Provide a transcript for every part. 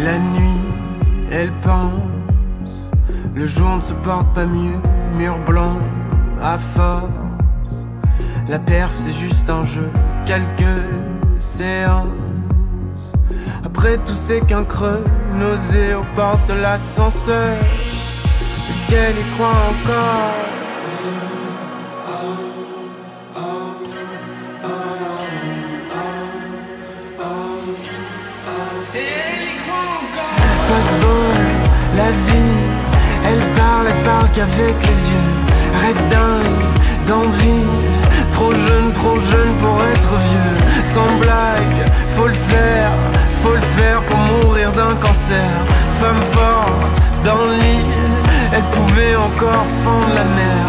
La nuit, elle pense. Le jour ne se porte pas mieux. Mur blanc, à force. La perf c'est juste un jeu. Quelques séances. Après tout c'est qu'un creux. Nausée aux portes de l'ascenseur. Est-ce qu'elle y croit encore? Pas de bol, la vie, elle parle qu'avec les yeux. Rêve dingue, d'envie, trop jeune pour être vieux. Sans blague, faut le faire pour mourir d'un cancer. Femme forte, dans le lit, elle pouvait encore fendre la mer.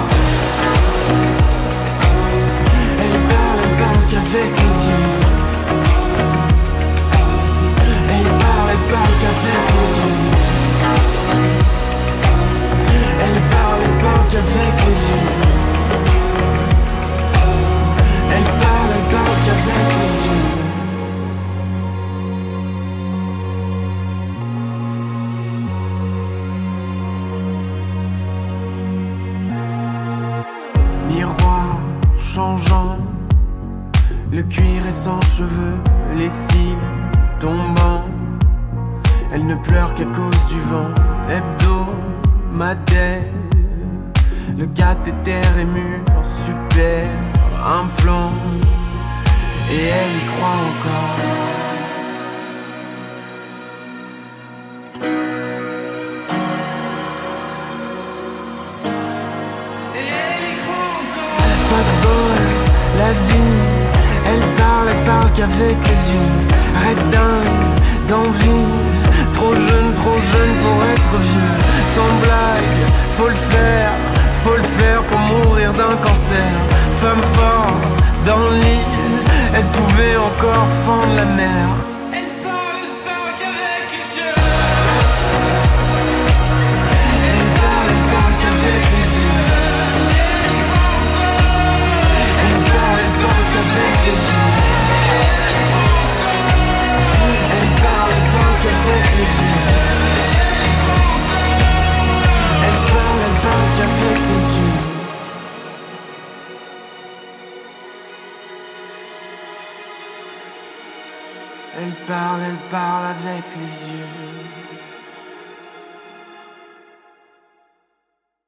Elle parle qu'avec les yeux. Elle parle qu'avec les yeux. Elle parle qu'avec les yeux. Elle parle qu'avec les yeux. Miroir changeant, le cuir est sans cheveux, les cils tombant. Elle ne pleure qu'à cause du vent hebdomadaire. Le cathéter est mûr, super implant. Et elle y croit encore. Pas de bol, la vie, elle parle qu'avec les yeux. Rêve dingue, d'envie, trop jeune pour être vieux. Sans blague, faut le faire pour mourir d'un cancer. Femme forte, dans le lit, elle pouvait encore fendre la mer. Elle parle qu'avec les yeux. Elle parle qu'avec les yeux. Elle parle qu'avec les yeux. Elle parle qu'avec les yeux. Elle parle qu'avec les yeux. Elle parle avec les yeux.